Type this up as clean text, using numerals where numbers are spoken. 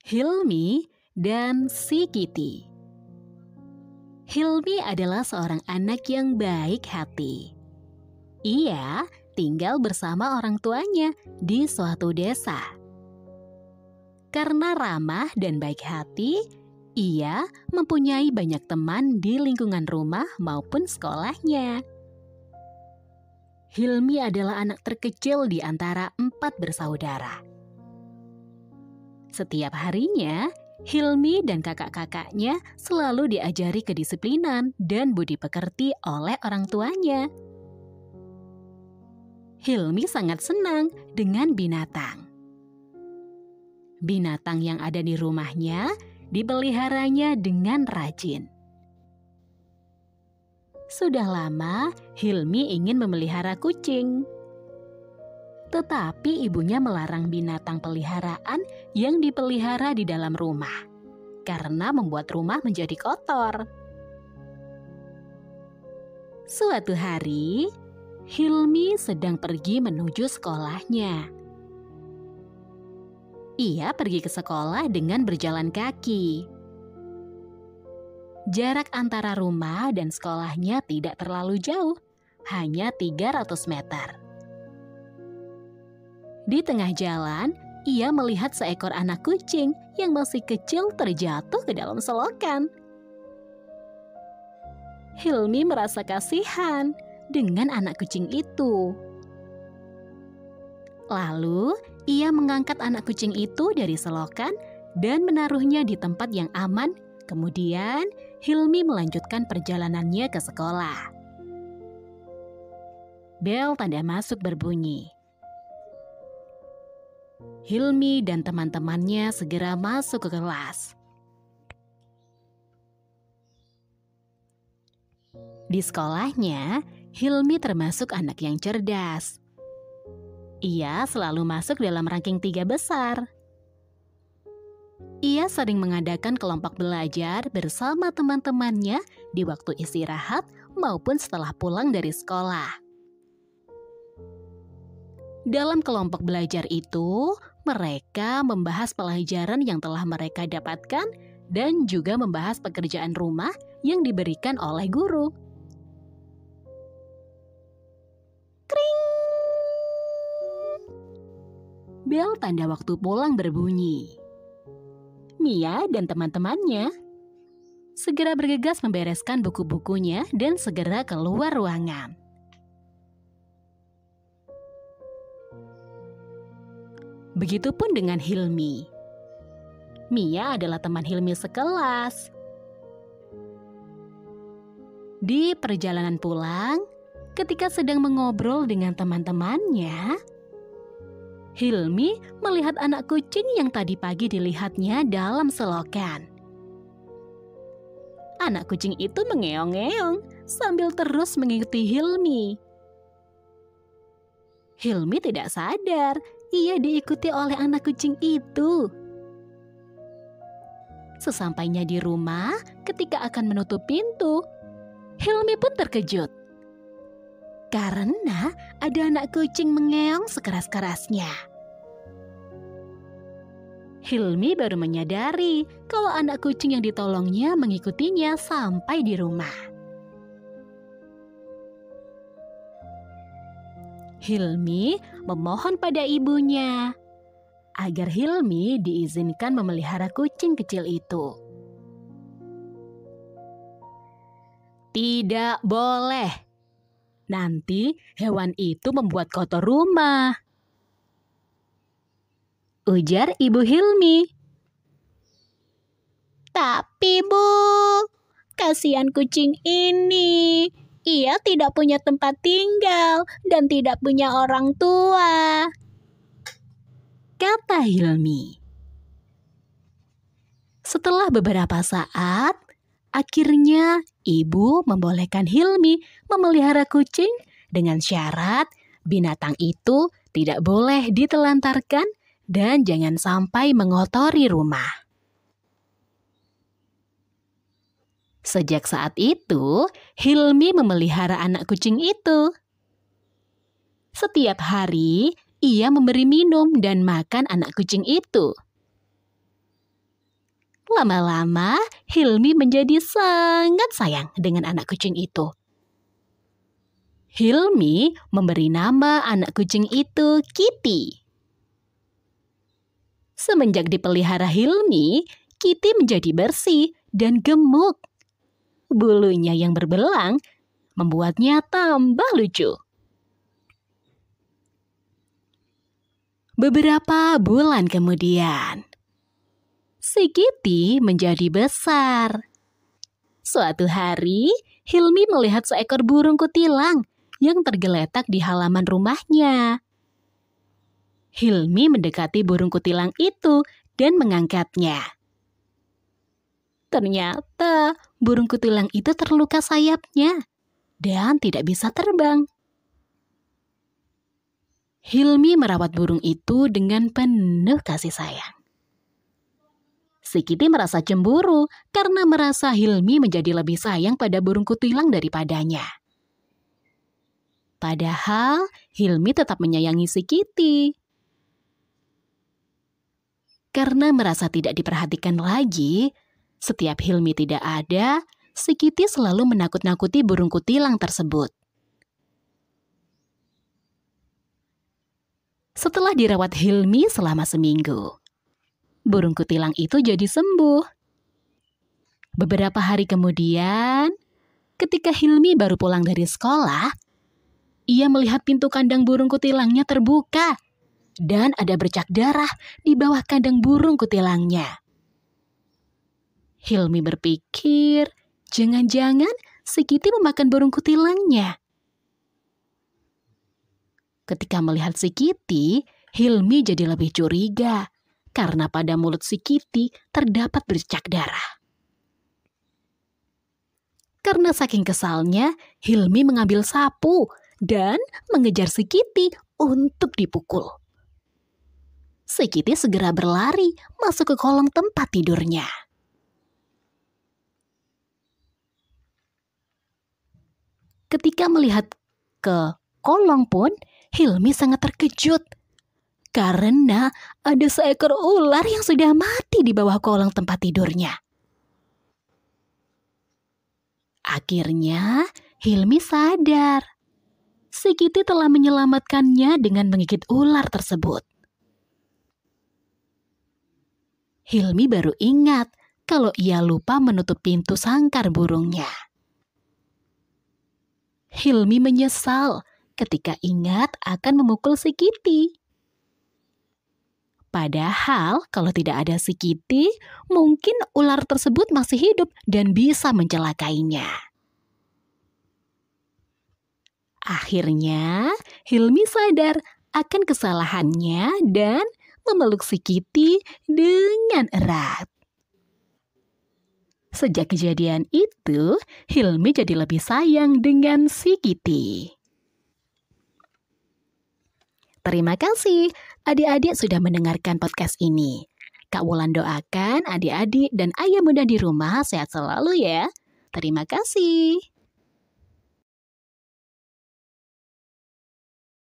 Hilmi dan si Kitty. Hilmi adalah seorang anak yang baik hati. Ia tinggal bersama orang tuanya di suatu desa. Karena ramah dan baik hati, ia mempunyai banyak teman di lingkungan rumah maupun sekolahnya. Hilmi adalah anak terkecil di antara 4 bersaudara. Setiap harinya, Hilmi dan kakak-kakaknya selalu diajari kedisiplinan dan budi pekerti oleh orang tuanya. Hilmi sangat senang dengan binatang. Binatang yang ada di rumahnya dipeliharanya dengan rajin. Sudah lama Hilmi ingin memelihara kucing. Tetapi ibunya melarang binatang peliharaan yang dipelihara di dalam rumah karena membuat rumah menjadi kotor. Suatu hari, Hilmi sedang pergi menuju sekolahnya. Ia pergi ke sekolah dengan berjalan kaki. Jarak antara rumah dan sekolahnya tidak terlalu jauh, hanya 300 meter. Di tengah jalan, ia melihat seekor anak kucing yang masih kecil terjatuh ke dalam selokan. Hilmi merasa kasihan dengan anak kucing itu. Lalu, ia mengangkat anak kucing itu dari selokan dan menaruhnya di tempat yang aman. Kemudian, Hilmi melanjutkan perjalanannya ke sekolah. Bel tanda masuk berbunyi. Hilmi dan teman-temannya segera masuk ke kelas. Di sekolahnya, Hilmi termasuk anak yang cerdas. Ia selalu masuk dalam ranking 3 besar. Ia sering mengadakan kelompok belajar bersama teman-temannya di waktu istirahat maupun setelah pulang dari sekolah. Dalam kelompok belajar itu, mereka membahas pelajaran yang telah mereka dapatkan dan juga membahas pekerjaan rumah yang diberikan oleh guru. Kring! Bel tanda waktu pulang berbunyi. Mia dan teman-temannya segera bergegas membereskan buku-bukunya dan segera keluar ruangan. Begitupun dengan Hilmi. Mia adalah teman Hilmi sekelas. Di perjalanan pulang, ketika sedang mengobrol dengan teman-temannya, Hilmi melihat anak kucing yang tadi pagi dilihatnya dalam selokan. Anak kucing itu mengeong-ngeong sambil terus mengikuti Hilmi. Hilmi tidak sadar ia diikuti oleh anak kucing itu. Sesampainya di rumah, ketika akan menutup pintu, Hilmi pun terkejut. Karena ada anak kucing mengeong sekeras-kerasnya. Hilmi baru menyadari kalau anak kucing yang ditolongnya mengikutinya sampai di rumah. Hilmi memohon pada ibunya agar Hilmi diizinkan memelihara kucing kecil itu. Tidak boleh. Nanti hewan itu membuat kotor rumah, ujar ibu Hilmi. Tapi Bu, kasihan kucing ini. Ia tidak punya tempat tinggal dan tidak punya orang tua, kata Hilmi. Setelah beberapa saat, akhirnya ibu membolehkan Hilmi memelihara kucing dengan syarat binatang itu tidak boleh ditelantarkan dan jangan sampai mengotori rumah. Sejak saat itu, Hilmi memelihara anak kucing itu. Setiap hari, ia memberi minum dan makan anak kucing itu. Lama-lama, Hilmi menjadi sangat sayang dengan anak kucing itu. Hilmi memberi nama anak kucing itu Kitty. Semenjak dipelihara Hilmi, Kitty menjadi bersih dan gemuk. Bulunya yang berbelang membuatnya tambah lucu. Beberapa bulan kemudian, si Kitty menjadi besar. Suatu hari, Hilmi melihat seekor burung kutilang yang tergeletak di halaman rumahnya. Hilmi mendekati burung kutilang itu dan mengangkatnya. Ternyata burung kutilang itu terluka sayapnya dan tidak bisa terbang. Hilmi merawat burung itu dengan penuh kasih sayang. Si Kitty merasa cemburu karena merasa Hilmi menjadi lebih sayang pada burung kutilang daripadanya. Padahal Hilmi tetap menyayangi si Kitty. Karena merasa tidak diperhatikan lagi, setiap Hilmi tidak ada, si Kitty selalu menakut-nakuti burung kutilang tersebut. Setelah dirawat Hilmi selama seminggu, burung kutilang itu jadi sembuh. Beberapa hari kemudian, ketika Hilmi baru pulang dari sekolah, ia melihat pintu kandang burung kutilangnya terbuka dan ada bercak darah di bawah kandang burung kutilangnya. Hilmi berpikir, jangan-jangan si Kitty memakan burung kutilangnya. Ketika melihat si Kitty, Hilmi jadi lebih curiga karena pada mulut si Kitty terdapat bercak darah. Karena saking kesalnya, Hilmi mengambil sapu dan mengejar si Kitty untuk dipukul. Si Kitty segera berlari masuk ke kolong tempat tidurnya. Ketika melihat ke kolong pun, Hilmi sangat terkejut karena ada seekor ular yang sudah mati di bawah kolong tempat tidurnya. Akhirnya, Hilmi sadar. Si Kitty telah menyelamatkannya dengan menggigit ular tersebut. Hilmi baru ingat kalau ia lupa menutup pintu sangkar burungnya. Hilmi menyesal ketika ingat akan memukul si Kitty. Padahal kalau tidak ada si Kitty, mungkin ular tersebut masih hidup dan bisa mencelakainya. Akhirnya, Hilmi sadar akan kesalahannya dan memeluk si Kitty dengan erat. Sejak kejadian itu, Hilmi jadi lebih sayang dengan si Kitty. Terima kasih adik-adik sudah mendengarkan podcast ini. Kak Wulan doakan adik-adik dan ayah bunda di rumah sehat selalu ya. Terima kasih.